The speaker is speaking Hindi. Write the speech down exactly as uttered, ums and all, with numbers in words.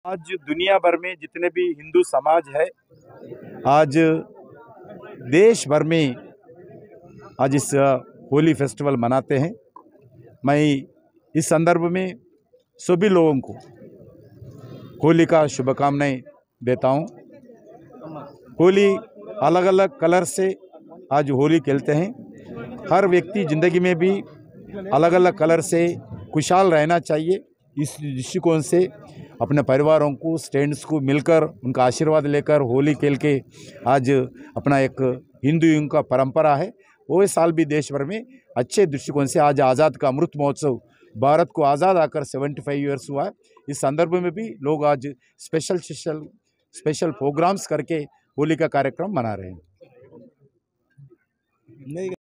आज दुनिया भर में जितने भी हिंदू समाज है, आज देश भर में आज इस होली फेस्टिवल मनाते हैं। मैं इस संदर्भ में सभी लोगों को होली का शुभकामनाएं देता हूं। होली अलग अलग कलर से आज होली खेलते हैं। हर व्यक्ति ज़िंदगी में भी अलग अलग कलर से खुशहाल रहना चाहिए। इस दृष्टिकोण से अपने परिवारों को, स्टूडेंट्स को मिलकर उनका आशीर्वाद लेकर होली खेल के आज अपना एक हिंदू का परंपरा है, वो इस साल भी देश भर में अच्छे दृष्टिकोण से आज आज़ाद का अमृत महोत्सव, भारत को आज़ाद आकर पचहत्तर ईयर्स हुआ है। इस संदर्भ में भी लोग आज स्पेशल स्पेशल स्पेशल प्रोग्राम्स करके होली का कार्यक्रम मना रहे हैं।